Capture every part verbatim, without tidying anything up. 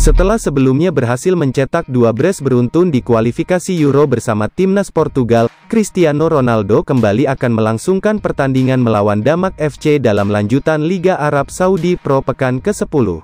Setelah sebelumnya berhasil mencetak dua brace beruntun di kualifikasi Euro bersama timnas Portugal, Cristiano Ronaldo kembali akan melangsungkan pertandingan melawan Damak F C dalam lanjutan Liga Arab Saudi Pro pekan ke sepuluh.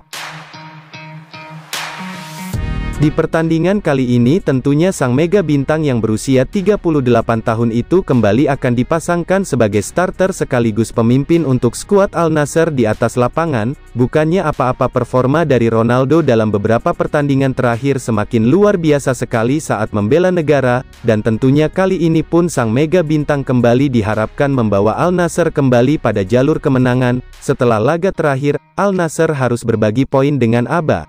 Di pertandingan kali ini tentunya sang mega bintang yang berusia tiga puluh delapan tahun itu kembali akan dipasangkan sebagai starter sekaligus pemimpin untuk skuad Al Nassr di atas lapangan. Bukannya apa-apa, performa dari Ronaldo dalam beberapa pertandingan terakhir semakin luar biasa sekali saat membela negara, dan tentunya kali ini pun sang mega bintang kembali diharapkan membawa Al Nassr kembali pada jalur kemenangan. Setelah laga terakhir, Al Nassr harus berbagi poin dengan A B A.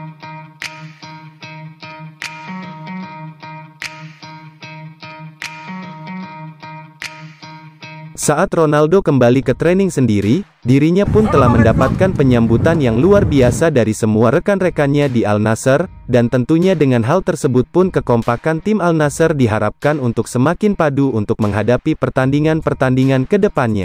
Saat Ronaldo kembali ke training sendiri, dirinya pun telah mendapatkan penyambutan yang luar biasa dari semua rekan-rekannya di Al Nassr, dan tentunya dengan hal tersebut pun kekompakan tim Al Nassr diharapkan untuk semakin padu untuk menghadapi pertandingan-pertandingan ke depannya.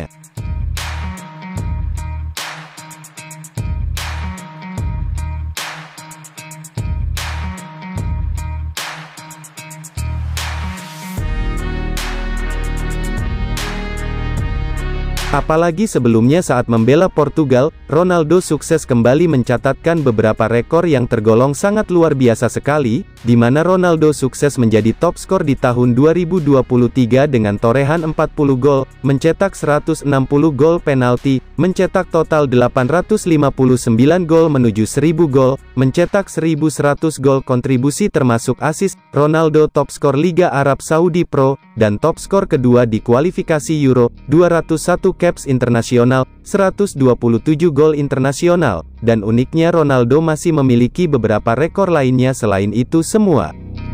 Apalagi sebelumnya saat membela Portugal, Ronaldo sukses kembali mencatatkan beberapa rekor yang tergolong sangat luar biasa sekali, di mana Ronaldo sukses menjadi top skor di tahun dua ribu dua puluh tiga dengan torehan empat puluh gol, mencetak seratus enam puluh gol penalti, mencetak total delapan ratus lima puluh sembilan gol menuju seribu gol, mencetak seribu seratus gol kontribusi termasuk assist. Ronaldo top skor Liga Arab Saudi Pro, dan top skor kedua di kualifikasi Euro, dua ratus satu caps internasional, seratus dua puluh tujuh gol internasional, dan uniknya Ronaldo masih memiliki beberapa rekor lainnya selain itu semua.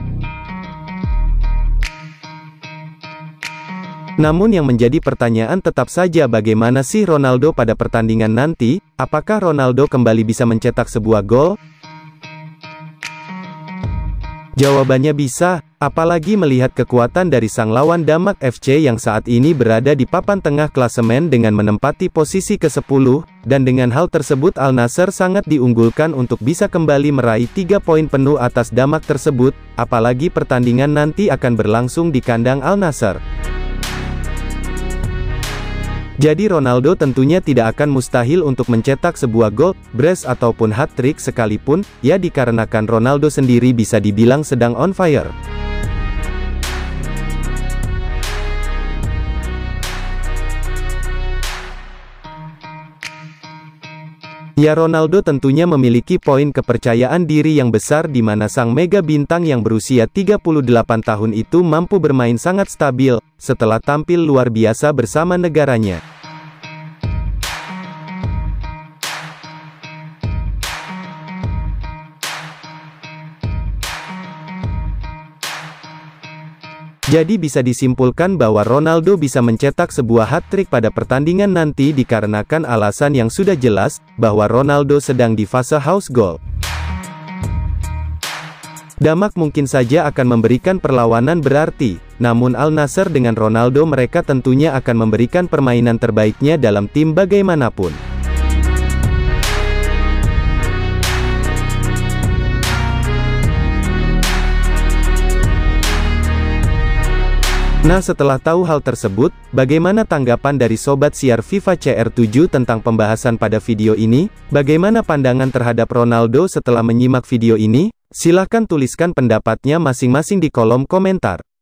Namun yang menjadi pertanyaan tetap saja, bagaimana sih Ronaldo pada pertandingan nanti? Apakah Ronaldo kembali bisa mencetak sebuah gol? Jawabannya bisa, apalagi melihat kekuatan dari sang lawan Damak F C yang saat ini berada di papan tengah klasemen dengan menempati posisi ke sepuluh, dan dengan hal tersebut Al Nassr sangat diunggulkan untuk bisa kembali meraih tiga poin penuh atas Damak tersebut, apalagi pertandingan nanti akan berlangsung di kandang Al Nassr. Jadi Ronaldo tentunya tidak akan mustahil untuk mencetak sebuah gol, brace ataupun hat-trick sekalipun, ya dikarenakan Ronaldo sendiri bisa dibilang sedang on fire. Ya, Ronaldo tentunya memiliki poin kepercayaan diri yang besar di mana sang mega bintang yang berusia tiga puluh delapan tahun itu mampu bermain sangat stabil, setelah tampil luar biasa bersama negaranya. Jadi bisa disimpulkan bahwa Ronaldo bisa mencetak sebuah hat-trick pada pertandingan nanti dikarenakan alasan yang sudah jelas, bahwa Ronaldo sedang di fase house goal. Damak mungkin saja akan memberikan perlawanan berarti, namun Al Nassr dengan Ronaldo mereka tentunya akan memberikan permainan terbaiknya dalam tim bagaimanapun. Nah, setelah tahu hal tersebut, bagaimana tanggapan dari Sobat Siar FIFA C R tujuh tentang pembahasan pada video ini? Bagaimana pandangan terhadap Ronaldo setelah menyimak video ini? Silahkan tuliskan pendapatnya masing-masing di kolom komentar.